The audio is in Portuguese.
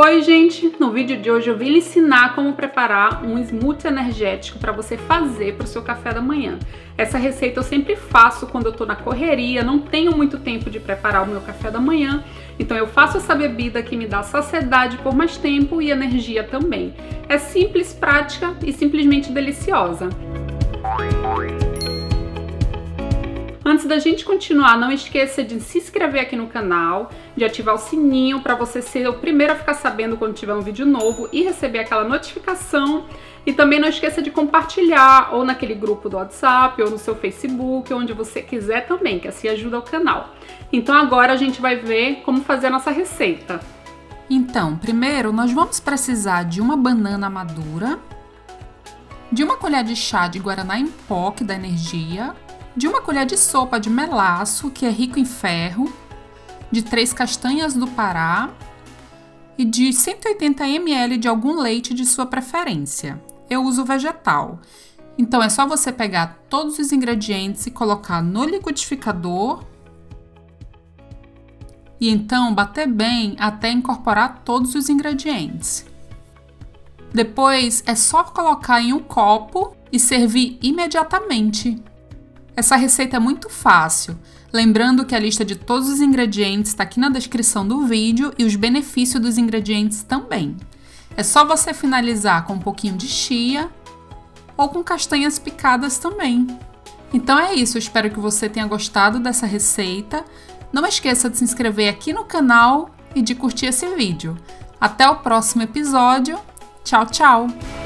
Oi gente, no vídeo de hoje eu vim lhe ensinar como preparar um smoothie energético para você fazer para o seu café da manhã. Essa receita eu sempre faço quando eu tô na correria, não tenho muito tempo de preparar o meu café da manhã, então eu faço essa bebida que me dá saciedade por mais tempo e energia também. É simples, prática e simplesmente deliciosa. Antes da gente continuar, não esqueça de se inscrever aqui no canal, de ativar o sininho para você ser o primeiro a ficar sabendo quando tiver um vídeo novo e receber aquela notificação. E também não esqueça de compartilhar ou naquele grupo do WhatsApp ou no seu Facebook, onde você quiser também, que assim ajuda o canal. Então agora a gente vai ver como fazer a nossa receita. Então, primeiro nós vamos precisar de uma banana madura, de uma colher de chá de guaraná em pó, que dá energia, de uma colher de sopa de melaço, que é rico em ferro, de 3 castanhas do Pará e de 180 ml de algum leite de sua preferência. Eu uso vegetal. Então é só você pegar todos os ingredientes e colocar no liquidificador e então bater bem até incorporar todos os ingredientes. Depois é só colocar em um copo e servir imediatamente. Essa receita é muito fácil, lembrando que a lista de todos os ingredientes está aqui na descrição do vídeo e os benefícios dos ingredientes também. É só você finalizar com um pouquinho de chia ou com castanhas picadas também. Então é isso, eu espero que você tenha gostado dessa receita. Não esqueça de se inscrever aqui no canal e de curtir esse vídeo. Até o próximo episódio. Tchau, tchau!